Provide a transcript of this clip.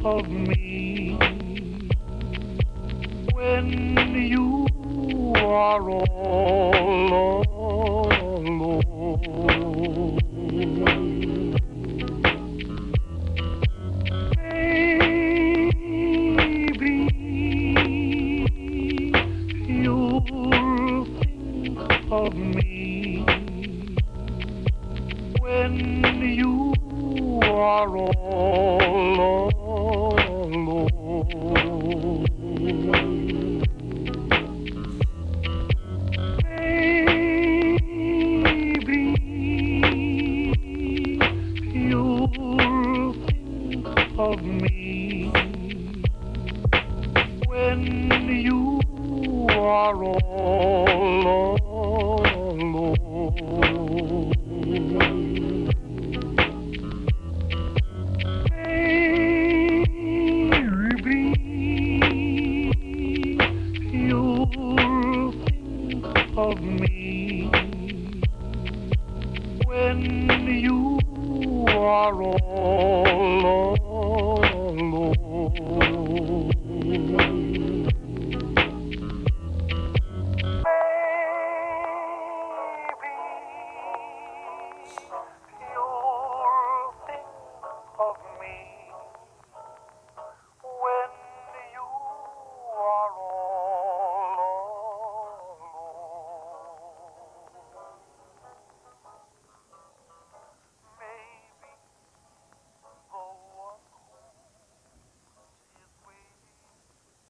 of me when you are all alone. Maybe you'll think of me when you are all alone. Maybe you'll think of me when you are all alone. Maybe you'll think of me when you are all